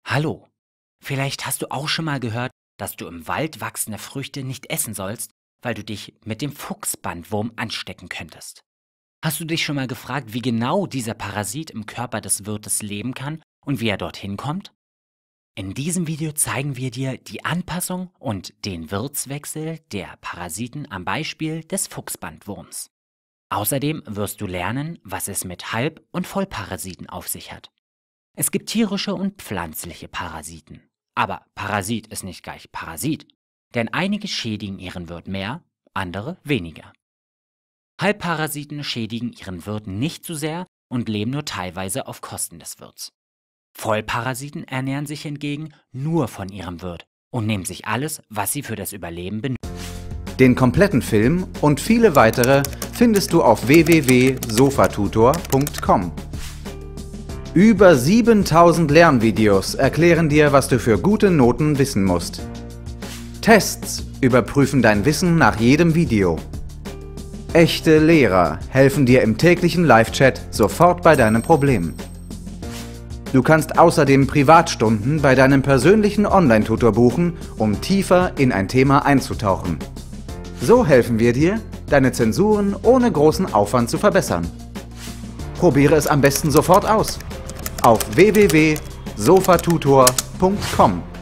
Hallo, vielleicht hast du auch schon mal gehört, dass du im Wald wachsende Früchte nicht essen sollst, weil du dich mit dem Fuchsbandwurm anstecken könntest. Hast du dich schon mal gefragt, wie genau dieser Parasit im Körper des Wirtes leben kann und wie er dorthin kommt? In diesem Video zeigen wir dir die Anpassung und den Wirtswechsel der Parasiten am Beispiel des Fuchsbandwurms. Außerdem wirst du lernen, was es mit Halb- und Vollparasiten auf sich hat. Es gibt tierische und pflanzliche Parasiten. Aber Parasit ist nicht gleich Parasit, denn einige schädigen ihren Wirt mehr, andere weniger. Halbparasiten schädigen ihren Wirt nicht so sehr und leben nur teilweise auf Kosten des Wirts. Vollparasiten ernähren sich hingegen nur von ihrem Wirt und nehmen sich alles, was sie für das Überleben benötigen. Den kompletten Film und viele weitere findest du auf www.sofatutor.com. Über 7000 Lernvideos erklären dir, was du für gute Noten wissen musst. Tests überprüfen dein Wissen nach jedem Video. Echte Lehrer helfen dir im täglichen Live-Chat sofort bei deinem Problem. Du kannst außerdem Privatstunden bei deinem persönlichen Online-Tutor buchen, um tiefer in ein Thema einzutauchen. So helfen wir dir, deine Zensuren ohne großen Aufwand zu verbessern. Probiere es am besten sofort aus. Auf www.sofatutor.com